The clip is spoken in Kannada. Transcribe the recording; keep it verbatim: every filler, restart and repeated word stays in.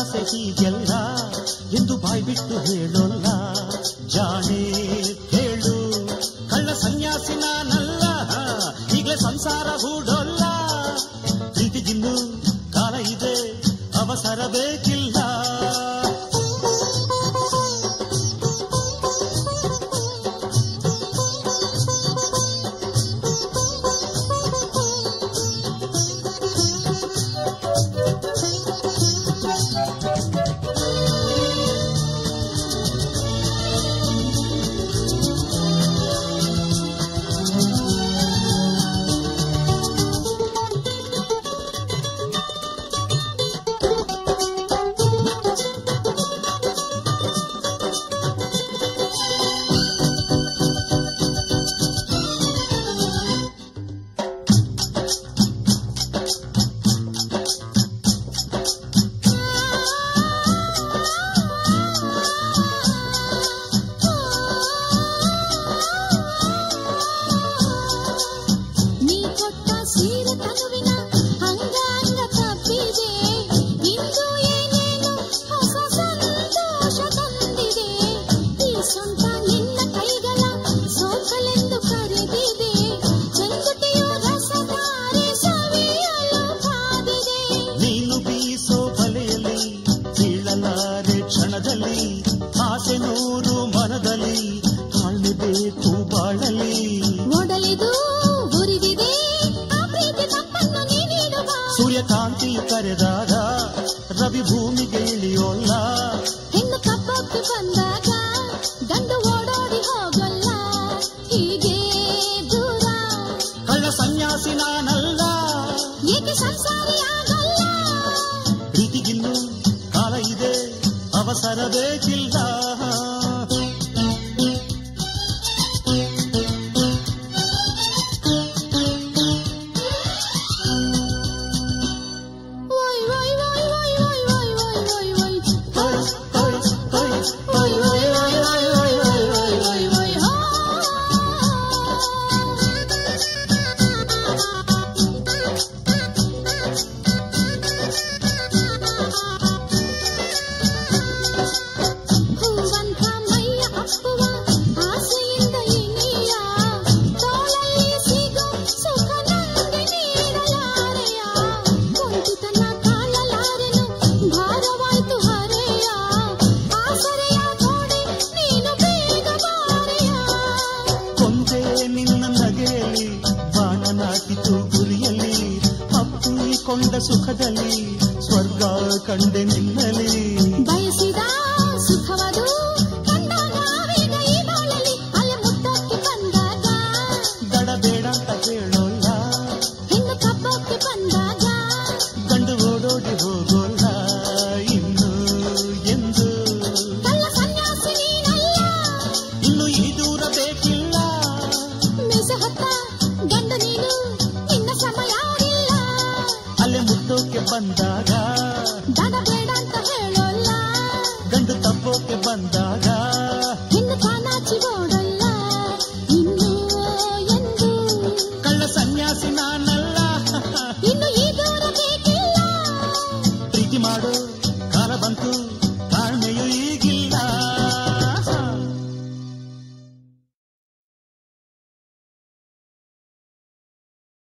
ನನ್ನಾಸೆ ಹೀಗೆಲ್ಲ ಎಂದು ಬಾಯ್ಬಿಟ್ಟು ಹೇಳೋಲ್ಲ. ಜಾಣೆ ಕೇಳು ಕಳ್ಳ ಸನ್ಯಾಸಿ ನಾನಲ್ಲ, ಈಗಲೇ ಸಂಸಾರ ಹೂಡೋಲ್ಲ. ಪ್ರೀತಿಗಿನ್ನು ಕಾಲ ಇದೆ, ಅವಸರ ಬೇಕಿಲ್ಲ. ಸೂರ್ಯಕಾಂತಿ ಕರೆದಾಗ ರವಿ ಭೂಮಿಗೆ ಇಳಿಯೋಲ್ಲ. ಹೆಣ್ಣು ಕಪ್ಪಕ್ಕೆ ಬಂದಾಗ ಗಂಡು ಓಡೋಡಿ ಹೋಗಲ್ಲ. ಹೀಗೆ ದೂರ ಕಳ್ಳ ಸನ್ಯಾಸಿ ನಾನಲ್ಲ, ಏಕೆ ಸಂಸಾರಿ ಆಗಲ್ಲ. ಪ್ರೀತಿಗಿನ್ನು ಕಾಲ ಇದೆ, ಅವಸರ ಬೇಕಿಲ್ಲ. ಕೊಂಡ ಸುಖದಲ್ಲಿ ಸ್ವರ್ಗ ಕಂಡೆ ನಿನ್ನಲಿ. ಬಯಸಿದ ಸುಖವದು ಕಂಡಾಗ ಆವೇಗ ಈ ಬಾಳಲಿ. ಅಲೆ ಮುದ್ದಕ್ಕೆ ಬಂದಾಗ ದಡ ಬೇಡ ಅಂತ ಕೇಳೋಲ್ಲ. ಹೆಣ್ಣು ಕಪ್ಪಕ್ಕೆ ಬಂದಾಗ ಗಂಡು ಓಡೋಡಿ ಹೋಗೋಲ್ಲ. ಇನ್ನು ಎಂದು ಕಳ್ಳ ಸನ್ಯಾಸಿ ನೀನಲ್ಲ, ಇನ್ನು ಈ ದೂರ ಬೇಕಿಲ್ಲ. ಮೀಸೆ ಹೊತ್ತ ಗಂಡು ನೀನು, ಇನ್ನ ಸಮಯ ಇಲ್ಲ. ಅಲೆ ಮುಟ್ಟೋಕೆ ಬಂದಾಗ